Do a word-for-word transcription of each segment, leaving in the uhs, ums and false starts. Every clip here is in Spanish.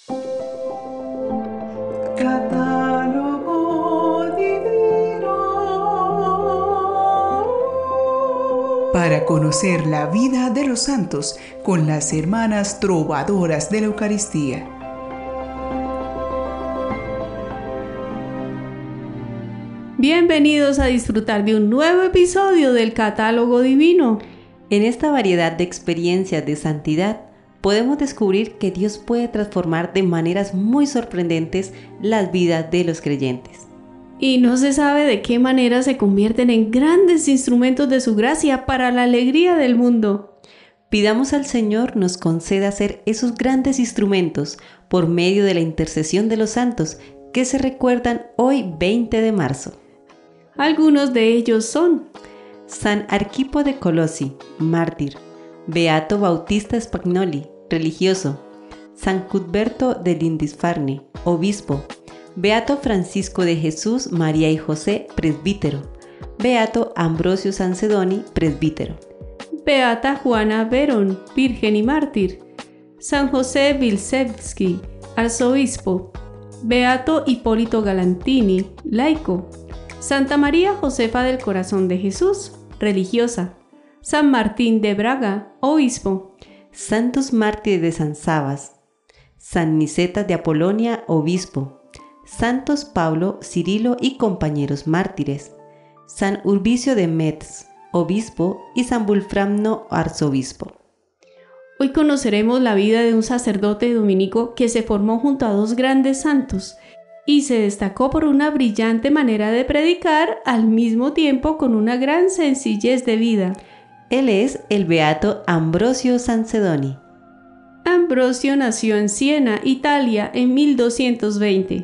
Catálogo divino. Para conocer la vida de los santos con las hermanas trovadoras de la Eucaristía. Bienvenidos a disfrutar de un nuevo episodio del Catálogo Divino. En esta variedad de experiencias de santidad, podemos descubrir que Dios puede transformar de maneras muy sorprendentes las vidas de los creyentes. Y no se sabe de qué manera se convierten en grandes instrumentos de su gracia para la alegría del mundo. Pidamos al Señor nos conceda ser esos grandes instrumentos por medio de la intercesión de los santos que se recuerdan hoy veinte de marzo. Algunos de ellos son San Arquipo de Colosi, mártir. Beato Bautista Spagnoli, religioso. San Cuthberto de Lindisfarne, obispo. Beato Francisco de Jesús, María y José, presbítero. Beato Ambrosio Sancedoni, presbítero. Beata Juana Verón, virgen y mártir. San José Wilczewski, arzobispo. Beato Hipólito Galantini, laico. Santa María Josefa del Corazón de Jesús, religiosa. San Martín de Braga, obispo. Santos mártires de San Sabas. San Nicetas de Apolonia, obispo. Santos Pablo, Cirilo y compañeros mártires. San Urbicio de Metz, obispo, y San Wulframno, arzobispo. Hoy conoceremos la vida de un sacerdote dominico que se formó junto a dos grandes santos y se destacó por una brillante manera de predicar, al mismo tiempo con una gran sencillez de vida. Él es el beato Ambrosio Sancedoni. Ambrosio nació en Siena, Italia, en mil doscientos veinte.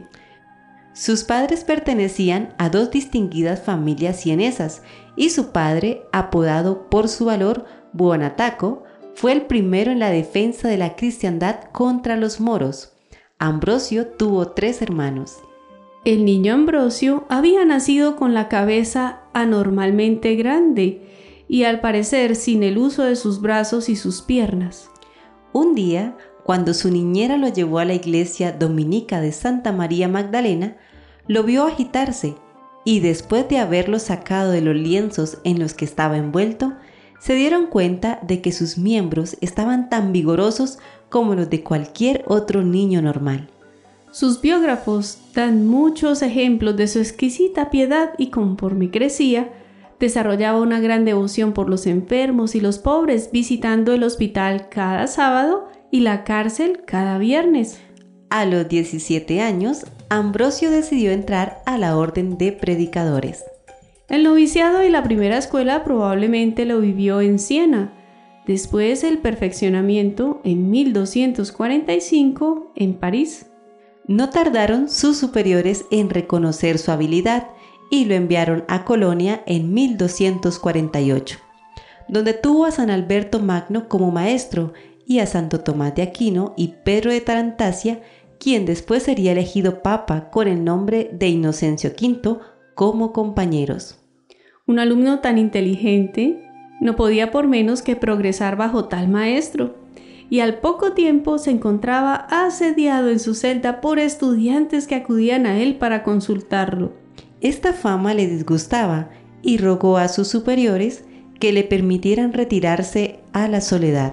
Sus padres pertenecían a dos distinguidas familias sienesas y su padre, apodado por su valor Buonataco, fue el primero en la defensa de la cristiandad contra los moros. Ambrosio tuvo tres hermanos. El niño Ambrosio había nacido con la cabeza anormalmente grande y al parecer sin el uso de sus brazos y sus piernas. Un día, cuando su niñera lo llevó a la iglesia dominica de Santa María Magdalena, lo vio agitarse y después de haberlo sacado de los lienzos en los que estaba envuelto, se dieron cuenta de que sus miembros estaban tan vigorosos como los de cualquier otro niño normal. Sus biógrafos dan muchos ejemplos de su exquisita piedad y conforme crecía, desarrollaba una gran devoción por los enfermos y los pobres, visitando el hospital cada sábado y la cárcel cada viernes. A los diecisiete años, Ambrosio decidió entrar a la orden de predicadores. El noviciado y la primera escuela probablemente lo vivió en Siena. Después el perfeccionamiento en mil doscientos cuarenta y cinco en París. No tardaron sus superiores en reconocer su habilidad y lo enviaron a Colonia en mil doscientos cuarenta y ocho, donde tuvo a San Alberto Magno como maestro y a Santo Tomás de Aquino y Pedro de Tarantasia, quien después sería elegido papa con el nombre de Inocencio quinto como compañeros. Un alumno tan inteligente no podía por menos que progresar bajo tal maestro, y al poco tiempo se encontraba asediado en su celda por estudiantes que acudían a él para consultarlo. Esta fama le disgustaba y rogó a sus superiores que le permitieran retirarse a la soledad.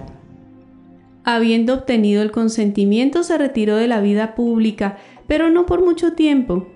Habiendo obtenido el consentimiento, se retiró de la vida pública, pero no por mucho tiempo.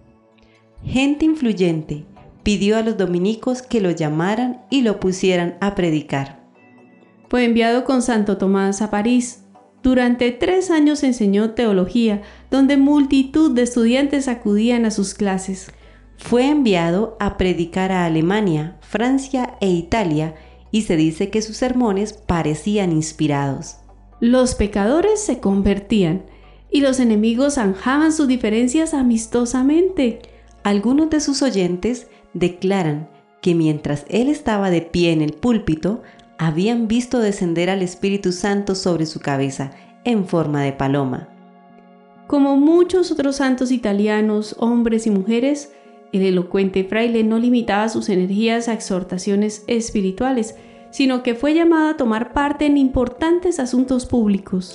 Gente influyente pidió a los dominicos que lo llamaran y lo pusieran a predicar. Fue enviado con Santo Tomás a París. Durante tres años enseñó teología, donde multitud de estudiantes acudían a sus clases. Fue enviado a predicar a Alemania, Francia e Italia, y se dice que sus sermones parecían inspirados. Los pecadores se convertían, y los enemigos zanjaban sus diferencias amistosamente. Algunos de sus oyentes declaran que mientras él estaba de pie en el púlpito, habían visto descender al Espíritu Santo sobre su cabeza en forma de paloma. Como muchos otros santos italianos, hombres y mujeres, el elocuente fraile no limitaba sus energías a exhortaciones espirituales, sino que fue llamado a tomar parte en importantes asuntos públicos.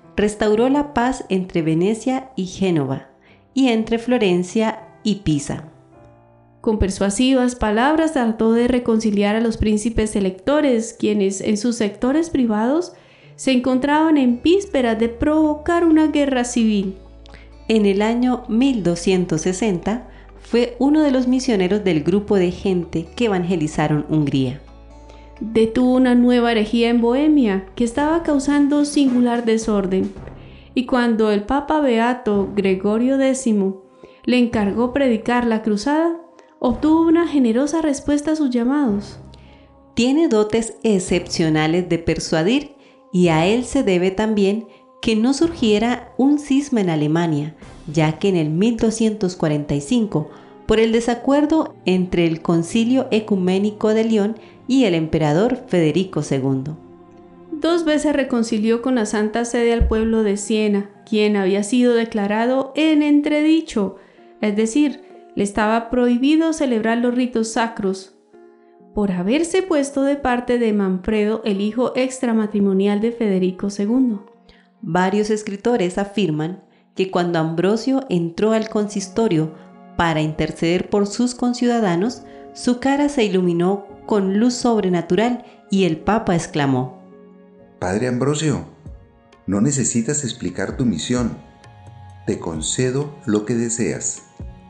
restauró la paz entre Venecia y Génova, y entre Florencia y Pisa. Con persuasivas palabras trató de reconciliar a los príncipes electores, quienes en sus sectores privados se encontraban en vísperas de provocar una guerra civil. En el año mil doscientos sesenta fue uno de los misioneros del grupo de gente que evangelizaron Hungría. Detuvo una nueva herejía en Bohemia que estaba causando singular desorden, y cuando el Papa Beato Gregorio décimo le encargó predicar la cruzada, obtuvo una generosa respuesta a sus llamados. Tiene dotes excepcionales de persuadir, y a él se debe también que no surgiera un cisma en Alemania, ya que en el mil doscientos cuarenta y cinco, por el desacuerdo entre el Concilio Ecuménico de León y el emperador Federico segundo. Dos veces reconcilió con la Santa Sede al pueblo de Siena, quien había sido declarado en entredicho, es decir, le estaba prohibido celebrar los ritos sacros, por haberse puesto de parte de Manfredo, el hijo extramatrimonial de Federico segundo. Varios escritores afirman que cuando Ambrosio entró al consistorio para interceder por sus conciudadanos, su cara se iluminó con luz sobrenatural y el Papa exclamó: Padre Ambrosio, no necesitas explicar tu misión. Te concedo lo que deseas.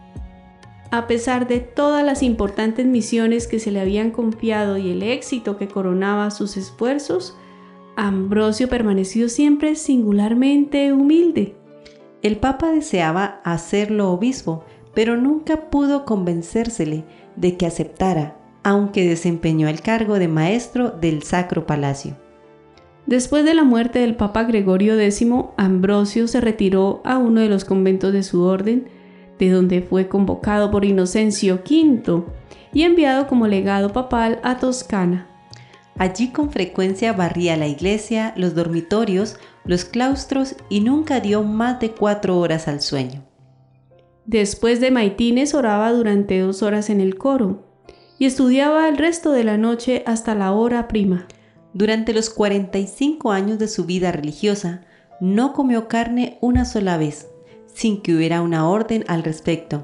A pesar de todas las importantes misiones que se le habían confiado y el éxito que coronaba sus esfuerzos, Ambrosio permaneció siempre singularmente humilde. El Papa deseaba hacerlo obispo, pero nunca pudo convencérsele de que aceptara, aunque desempeñó el cargo de maestro del Sacro Palacio. Después de la muerte del Papa Gregorio décimo, Ambrosio se retiró a uno de los conventos de su orden, de donde fue convocado por Inocencio quinto y enviado como legado papal a Toscana. Allí con frecuencia barría la iglesia, los dormitorios, los claustros y nunca dio más de cuatro horas al sueño. Después de maitines oraba durante dos horas en el coro y estudiaba el resto de la noche hasta la hora prima. Durante los cuarenta y cinco años de su vida religiosa, no comió carne una sola vez, sin que hubiera una orden al respecto.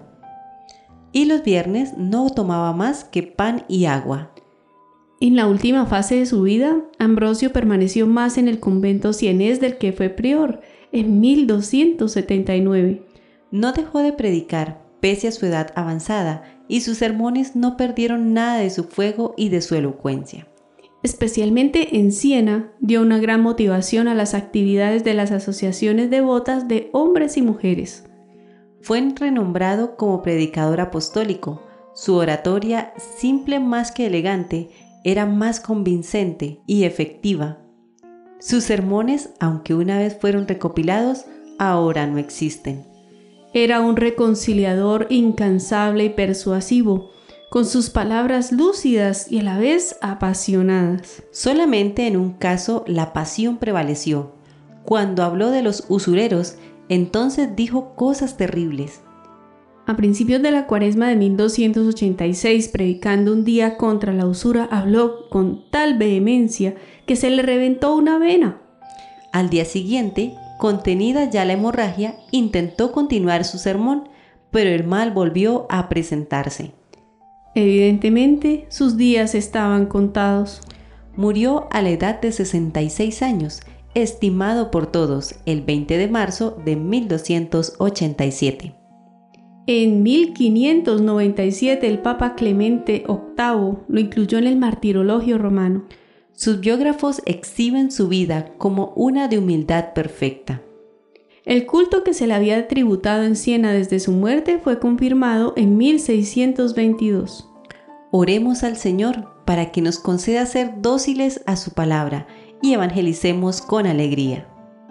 Y los viernes no tomaba más que pan y agua. En la última fase de su vida, Ambrosio permaneció más en el convento sienés del que fue prior, en mil doscientos setenta y nueve. No dejó de predicar, pese a su edad avanzada, y sus sermones no perdieron nada de su fuego y de su elocuencia. Especialmente en Siena, dio una gran motivación a las actividades de las asociaciones devotas de hombres y mujeres. Fue renombrado como predicador apostólico. Su oratoria, simple más que elegante, era más convincente y efectiva. Sus sermones, aunque una vez fueron recopilados, ahora no existen. Era un reconciliador incansable y persuasivo, con sus palabras lúcidas y a la vez apasionadas. Solamente en un caso la pasión prevaleció. Cuando habló de los usureros, entonces dijo cosas terribles. A principios de la cuaresma de mil doscientos ochenta y seis, predicando un día contra la usura, habló con tal vehemencia que se le reventó una vena. Al día siguiente, contenida ya la hemorragia, intentó continuar su sermón, pero el mal volvió a presentarse. Evidentemente, sus días estaban contados. Murió a la edad de sesenta y seis años, estimado por todos, el veinte de marzo de mil doscientos ochenta y siete. En mil quinientos noventa y siete, el Papa Clemente octavo lo incluyó en el Martirologio romano. Sus biógrafos exhiben su vida como una de humildad perfecta. El culto que se le había tributado en Siena desde su muerte fue confirmado en mil seiscientos veintidós. Oremos al Señor para que nos conceda ser dóciles a su palabra y evangelicemos con alegría.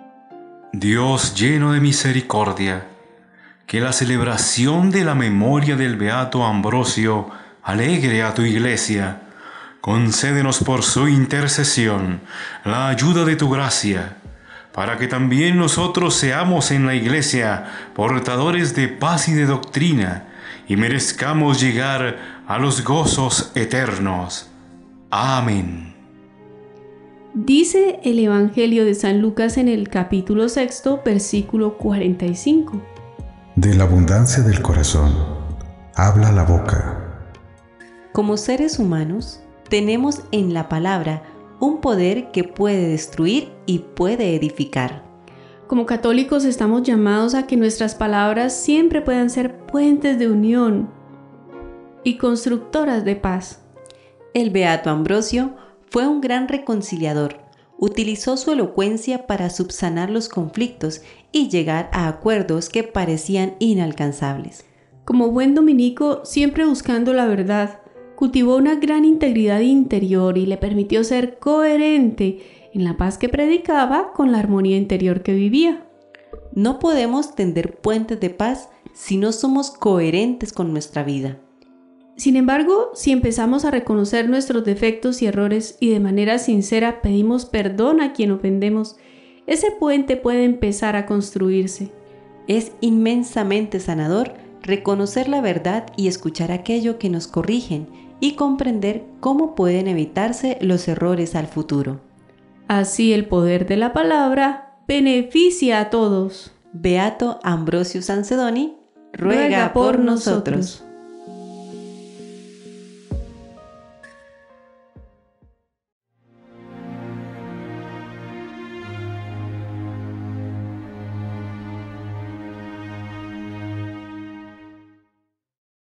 Dios lleno de misericordia, que la celebración de la memoria del Beato Ambrosio alegre a tu Iglesia. Concédenos por su intercesión la ayuda de tu gracia, para que también nosotros seamos en la Iglesia portadores de paz y de doctrina, y merezcamos llegar a los gozos eternos. Amén. Dice el Evangelio de San Lucas en el capítulo sexto, versículo cuarenta y cinco. De la abundancia del corazón, habla la boca. Como seres humanos, tenemos en la palabra un poder que puede destruir y puede edificar. Como católicos estamos llamados a que nuestras palabras siempre puedan ser puentes de unión y constructoras de paz. El beato Ambrosio fue un gran reconciliador. Utilizó su elocuencia para subsanar los conflictos y llegar a acuerdos que parecían inalcanzables. Como buen dominico, siempre buscando la verdad, cultivó una gran integridad interior y le permitió ser coherente en la paz que predicaba con la armonía interior que vivía. No podemos tender puentes de paz si no somos coherentes con nuestra vida. Sin embargo, si empezamos a reconocer nuestros defectos y errores y de manera sincera pedimos perdón a quien ofendemos, ese puente puede empezar a construirse. Es inmensamente sanador reconocer la verdad y escuchar aquello que nos corrigen y comprender cómo pueden evitarse los errores al futuro. Así el poder de la palabra beneficia a todos. Beato Ambrosio Sancedoni, ruega, ruega por nosotros. nosotros.